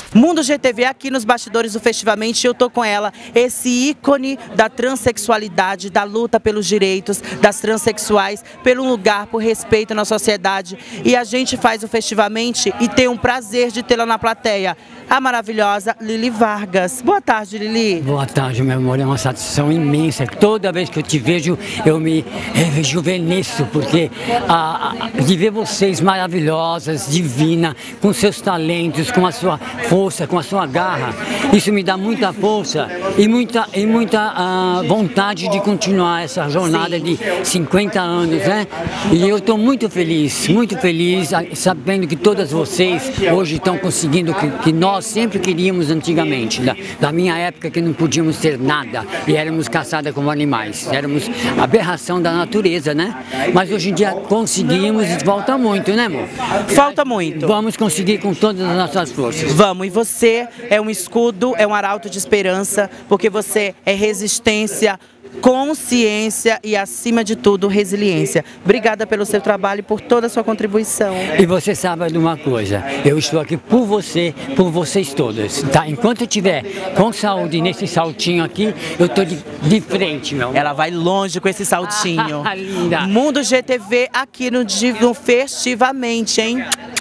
Mundo GTV aqui nos bastidores do Festivamente, eu tô com ela, esse ícone da transexualidade, da luta pelos direitos das transexuais, pelo lugar, por respeito na sociedade. E a gente faz o Festivamente e tem um prazer de tê-la na plateia, a maravilhosa Lili Vargas. Boa tarde, Lili. Boa tarde, meu amor, é uma satisfação imensa. Toda vez que eu te vejo, eu me rejuvenesço, porque de ver vocês maravilhosas, divina, com seus talentos, com a sua força, com a sua garra, isso me dá muita força e muita vontade de continuar essa jornada de 50 anos, né? E eu estou muito feliz, sabendo que todas vocês hoje estão conseguindo o que nós sempre queríamos antigamente, da minha época, que não podíamos ter nada e éramos caçadas como animais, éramos aberração da natureza, né? Mas hoje em dia conseguimos e falta muito, né, amor? Falta muito. Vamos conseguir com todas as nossas forças. Vamos, e você é um escudo, é um arauto de esperança, porque você é resistência, consciência e, acima de tudo, resiliência. Obrigada pelo seu trabalho e por toda a sua contribuição. E você sabe de uma coisa, eu estou aqui por você, por vocês todas, tá? Enquanto eu estiver com saúde nesse saltinho aqui, eu estou de frente, meu amor. Ela vai longe com esse saltinho. Linda. Mundo GTV aqui no Festivamente, hein?